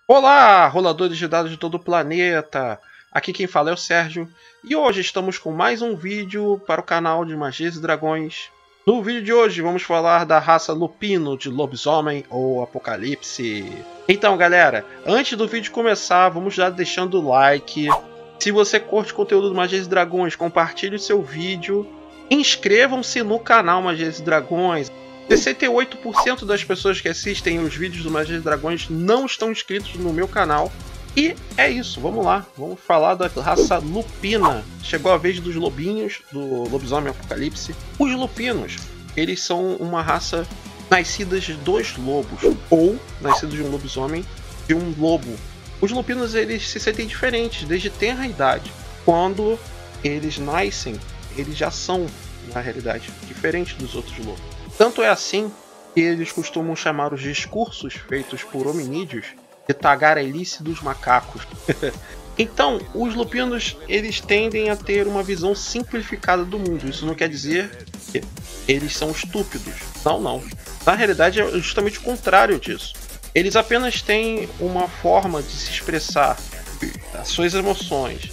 Olá, roladores de dados de todo o planeta! Aqui quem fala é o Sérgio, e hoje estamos com mais um vídeo para o canal de Magias e Dragões. No vídeo de hoje vamos falar da raça Lupino de Lobisomem ou Apocalipse. Então galera, antes do vídeo começar, vamos já deixando o like. Se você curte conteúdo do Magias e Dragões, compartilhe o seu vídeo. Inscrevam-se no canal Magias e Dragões. 68% das pessoas que assistem os vídeos do Magias e Dragões não estão inscritos no meu canal. E é isso, vamos lá. Vamos falar da raça Lupina. Chegou a vez dos lobinhos, do Lobisomem Apocalipse. Os Lupinos, eles são uma raça nascidas de dois lobos. Ou nascidos de um lobisomem de um lobo. Os Lupinos, eles se sentem diferentes desde tenra idade. Quando eles nascem, eles já são, na realidade, diferentes dos outros lobos. Tanto é assim que eles costumam chamar os discursos feitos por hominídeos de tagarelice dos macacos. Então, os lupinos, eles tendem a ter uma visão simplificada do mundo. Isso não quer dizer que eles são estúpidos. Não. Na realidade, é justamente o contrário disso. Eles apenas têm uma forma de se expressar as suas emoções,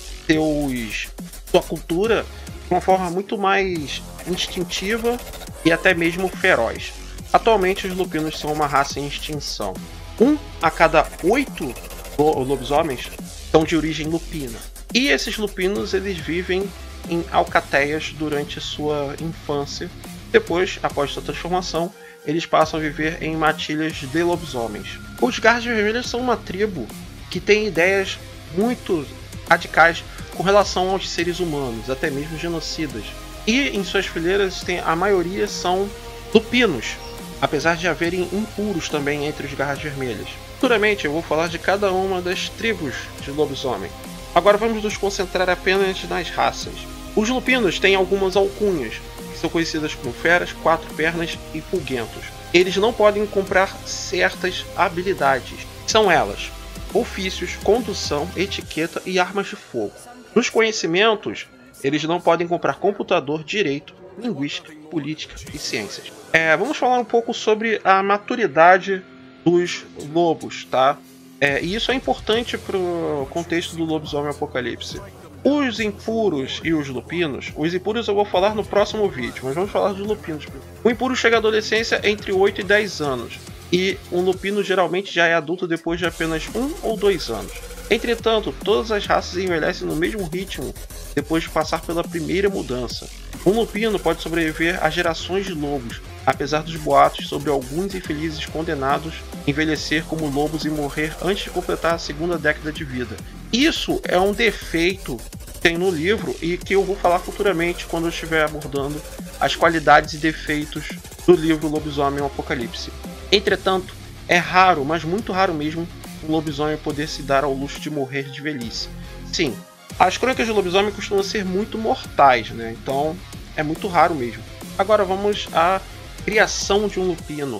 sua cultura, de uma forma muito mais instintiva e até mesmo feroz. Atualmente os lupinos são uma raça em extinção. 1 a cada 8 lobisomens são de origem lupina. E esses lupinos, eles vivem em alcateias durante sua infância. Depois, após sua transformação, eles passam a viver em matilhas de lobisomens. Os Garras Vermelhas são uma tribo que tem ideias muito radicais com relação aos seres humanos, até mesmo genocidas. E em suas fileiras a maioria são lupinos, apesar de haverem impuros também entre os Garras Vermelhas. Futuramente eu vou falar de cada uma das tribos de lobisomem. Agora vamos nos concentrar apenas nas raças. Os lupinos têm algumas alcunhas, que são conhecidas como feras, quatro pernas e fulguentos. Eles não podem comprar certas habilidades. São elas: ofícios, condução, etiqueta e armas de fogo. Nos conhecimentos, eles não podem comprar computador, direito, linguística, política e ciências. Vamos falar um pouco sobre a maturidade dos lobos, tá? E isso é importante para o contexto do Lobisomem Apocalipse. Os impuros e os lupinos, os impuros eu vou falar no próximo vídeo, mas vamos falar dos lupinos. O impuro chega à adolescência entre 8 e 10 anos, e um lupino geralmente já é adulto depois de apenas 1 ou 2 anos. Entretanto, todas as raças envelhecem no mesmo ritmo depois de passar pela primeira mudança. Um lupino pode sobreviver a gerações de lobos, apesar dos boatos sobre alguns infelizes condenados a envelhecer como lobos e morrer antes de completar a segunda década de vida. Isso é um defeito que tem no livro e que eu vou falar futuramente quando eu estiver abordando as qualidades e defeitos do livro Lobisomem Apocalipse. Entretanto, é raro, mas muito raro mesmo, um lobisomem poder se dar ao luxo de morrer de velhice. Sim, as crônicas de lobisomem costumam ser muito mortais, né? Então é muito raro mesmo. Agora vamos à criação de um lupino.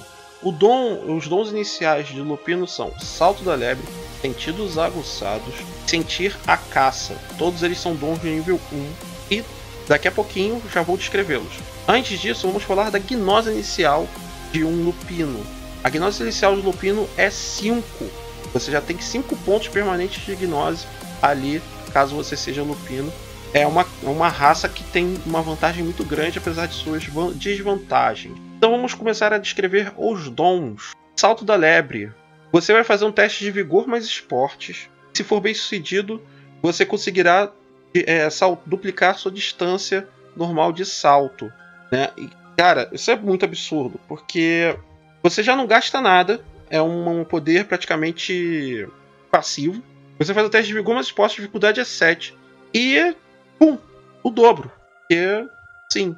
Os dons iniciais de lupino são salto da lebre, sentidos aguçados, sentir a caça. Todos eles são dons de nível 1 e daqui a pouquinho já vou descrevê-los. Antes disso, vamos falar da gnose inicial de um lupino. A gnose inicial de lupino é 5. Você já tem 5 pontos permanentes de gnose ali, caso você seja lupino. É uma raça que tem uma vantagem muito grande, apesar de suas desvantagens. Então vamos começar a descrever os dons. Salto da lebre. Você vai fazer um teste de vigor mais esportes. Se for bem sucedido, você conseguirá duplicar sua distância normal de salto, né? E, cara, isso é muito absurdo, porque você já não gasta nada. É um poder praticamente passivo. Você faz o teste de vigor mais esporte, a dificuldade é 7. E, pum, o dobro. Porque, sim,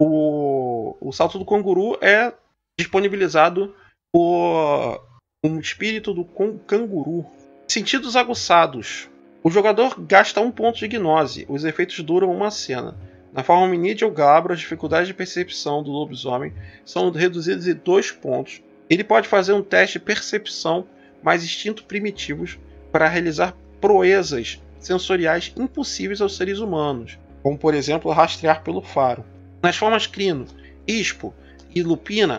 o salto do canguru é disponibilizado por um espírito do canguru. Sentidos aguçados. O jogador gasta 1 ponto de gnose. Os efeitos duram uma cena. Na forma hominídea ou glabro, as dificuldades de percepção do lobisomem são reduzidas em 2 pontos. Ele pode fazer um teste de percepção mais instinto primitivos para realizar proezas sensoriais impossíveis aos seres humanos, como por exemplo rastrear pelo faro. Nas formas crino, ispo e lupina,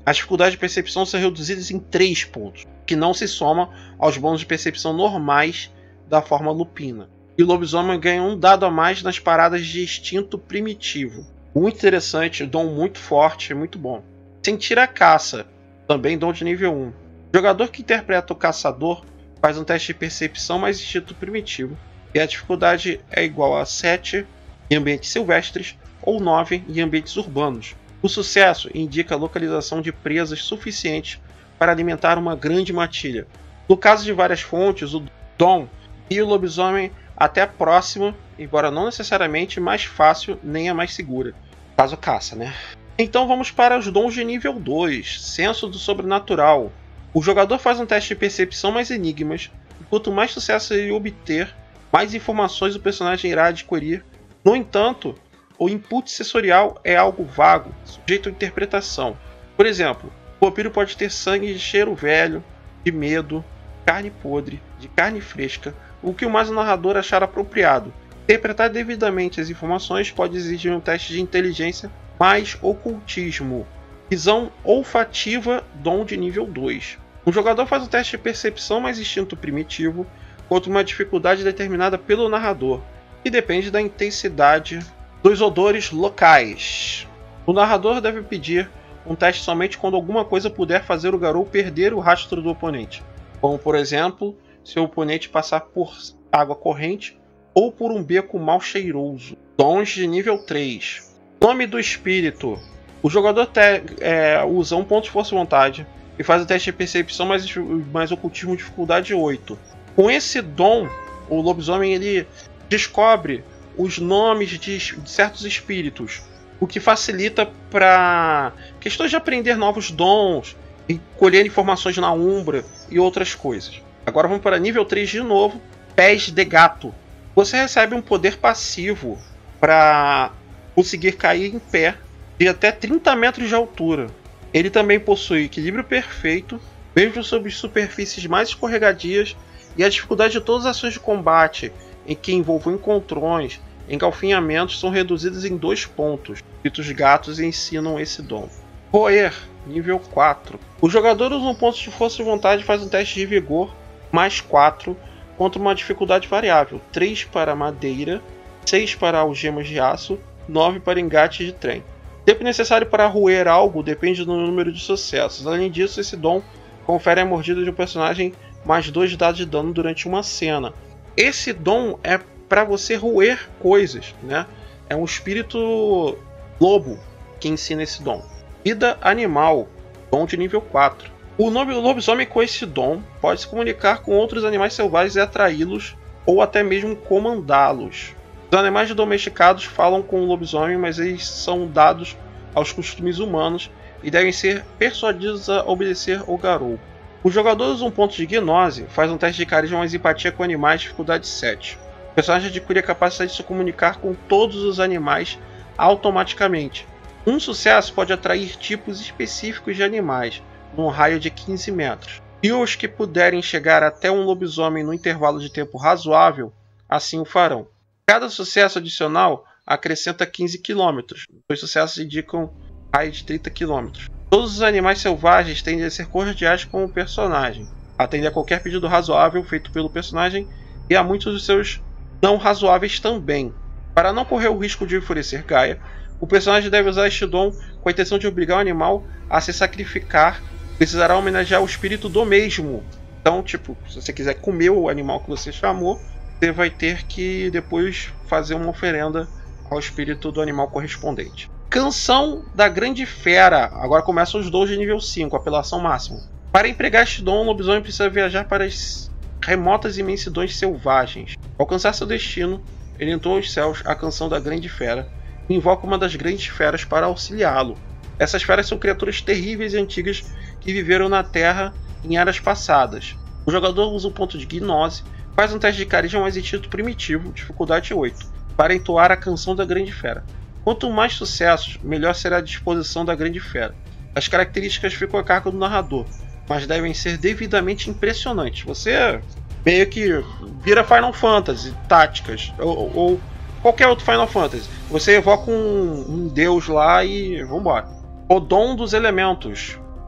As dificuldades de percepção são reduzidas em 3 pontos, que não se somam aos bônus de percepção normais da forma lupina. E o lobisomem ganha um dado a mais nas paradas de instinto primitivo. Muito interessante, dom muito forte, muito bom. Sentir a caça, também dom de nível 1. O jogador que interpreta o caçador faz um teste de percepção mais instinto primitivo, e a dificuldade é igual a 7 em ambientes silvestres ou 9 em ambientes urbanos. O sucesso indica a localização de presas suficientes para alimentar uma grande matilha. No caso de várias fontes, o dom guia o lobisomem até a próxima, embora não necessariamente mais fácil nem a mais segura. Caso caça, né? Então vamos para os dons de nível 2, Senso do Sobrenatural. O jogador faz um teste de percepção mais enigmas, e quanto mais sucesso ele obter, mais informações o personagem irá adquirir. No entanto, o input sensorial é algo vago, sujeito à interpretação. Por exemplo, o vampiro pode ter sangue de cheiro velho, de medo, carne podre, de carne fresca, o que o mais o narrador achar apropriado. Interpretar devidamente as informações pode exigir um teste de inteligência mais ocultismo. Visão olfativa, dom de nível 2. Um jogador faz um teste de percepção mais instinto primitivo contra uma dificuldade determinada pelo narrador, que depende da intensidade dos odores locais. O narrador deve pedir um teste somente quando alguma coisa puder fazer o garoto perder o rastro do oponente, como por exemplo, se o oponente passar por água corrente ou por um beco mal cheiroso. Dons de nível 3. Nome do espírito. O jogador usa um ponto de força e vontade e faz o teste de percepção mais ocultismo dificuldade 8. Com esse dom, o lobisomem ele descobre os nomes de certos espíritos, o que facilita para questões de aprender novos dons, e colher informações na Umbra e outras coisas. Agora vamos para nível 3 de novo, Pés de Gato. Você recebe um poder passivo para conseguir cair em pé de até 30 metros de altura. Ele também possui equilíbrio perfeito, mesmo sobre superfícies mais escorregadias, e a dificuldade de todas as ações de combate em que envolvam encontrões, engalfinhamentos são reduzidas em 2 pontos. Os gatos ensinam esse dom. Roer, nível 4. O jogador usa um ponto de força e vontade e faz um teste de vigor mais 4 contra uma dificuldade variável. 3 para madeira, 6 para algemas de aço, 9 para engate de trem. O tempo necessário para roer algo depende do número de sucessos. Além disso, esse dom confere a mordida de um personagem mais 2 dados de dano durante uma cena. Esse dom é para você roer coisas, né? É um espírito lobo que ensina esse dom. Vida animal, dom de nível 4. O lobisomem com esse dom pode se comunicar com outros animais selvagens e atraí-los ou até mesmo comandá-los. Os animais domesticados falam com o lobisomem, mas eles são dados aos costumes humanos e devem ser persuadidos a obedecer o garoto. O jogador usa um ponto de gnose, faz um teste de carisma mais empatia com animais, dificuldade 7. O personagem adquire a capacidade de se comunicar com todos os animais automaticamente. Um sucesso pode atrair tipos específicos de animais, num raio de 15 metros. E os que puderem chegar até um lobisomem no intervalo de tempo razoável, assim o farão. Cada sucesso adicional acrescenta 15 km. Os sucessos indicam raio de 30 km. Todos os animais selvagens tendem a ser cordiais com o personagem, atendem a qualquer pedido razoável feito pelo personagem e a muitos dos seus não razoáveis também. Para não correr o risco de enfurecer Gaia, o personagem deve usar este dom com a intenção de obrigar o animal a se sacrificar. Precisará homenagear o espírito do mesmo. Então, tipo, se você quiser comer o animal que você chamou, você vai ter que depois fazer uma oferenda ao espírito do animal correspondente. Canção da Grande Fera. Agora começam os dons de nível 5, apelação máxima. Para empregar este dom, o lobisomem precisa viajar para as remotas imensidões selvagens. Ao alcançar seu destino, ele entoa aos céus a canção da Grande Fera e invoca uma das grandes feras para auxiliá-lo. Essas feras são criaturas terríveis e antigas que viveram na Terra em eras passadas. O jogador usa um ponto de gnose, faz um teste de carisma mais instinto primitivo, dificuldade 8, para entoar a canção da Grande Fera. Quanto mais sucessos, melhor será a disposição da Grande Fera. As características ficam a cargo do narrador, mas devem ser devidamente impressionantes. Você meio que vira Final Fantasy, táticas, ou qualquer outro Final Fantasy. Você evoca um deus lá e vambora. O dom dos elementos.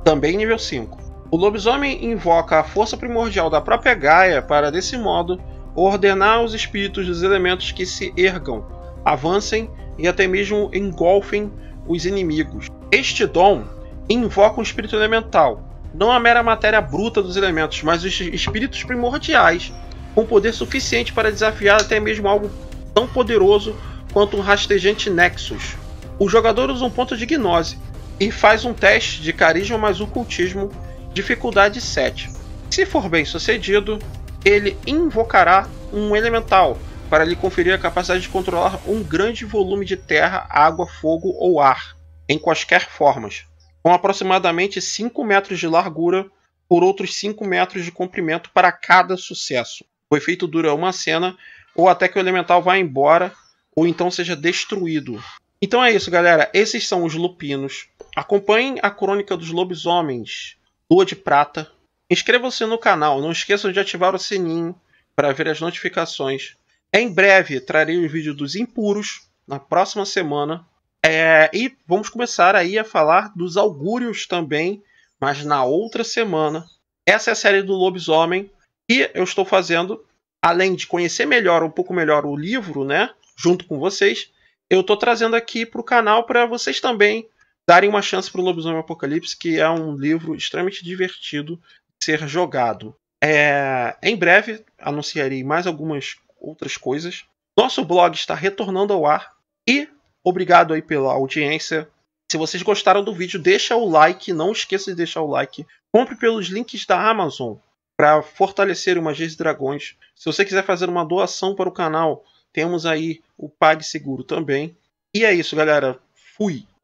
também nível 5. O lobisomem invoca a força primordial da própria Gaia para, desse modo, ordenar os espíritos dos elementos que se ergam, avancem e até mesmo engolfem os inimigos. Este dom invoca um espírito elemental, não a mera matéria bruta dos elementos, mas os espíritos primordiais, com poder suficiente para desafiar até mesmo algo tão poderoso quanto um rastejante Nexus. O jogador usa um ponto de gnose e faz um teste de carisma mais ocultismo, dificuldade 7. Se for bem sucedido, ele invocará um elemental para lhe conferir a capacidade de controlar um grande volume de terra, água, fogo ou ar, em quaisquer formas, com aproximadamente 5 metros de largura por outros 5 metros de comprimento para cada sucesso. O efeito dura uma cena ou até que o elemental vá embora ou então seja destruído. Então é isso, galera. Esses são os lupinos. Acompanhem a crônica dos lobisomens Lua de Prata. Inscrevam-se no canal. Não esqueçam de ativar o sininho para ver as notificações. Em breve trarei o vídeo dos impuros na próxima semana. E vamos começar aí a falar dos augúrios também, mas na outra semana. Essa é a série do lobisomem e eu estou fazendo, além de conhecer melhor, um pouco melhor o livro, né, junto com vocês, eu estou trazendo aqui para o canal para vocês também darem uma chance para o Lobisomem Apocalipse, que é um livro extremamente divertido de ser jogado. Em breve anunciarei mais algumas outras coisas. Nosso blog está retornando ao ar e obrigado aí pela audiência. Se vocês gostaram do vídeo, deixa o like, não esqueça de deixar o like. Compre pelos links da Amazon para fortalecer o Magias e Dragões. Se você quiser fazer uma doação para o canal, temos aí o PagSeguro também. E é isso, galera. Fui!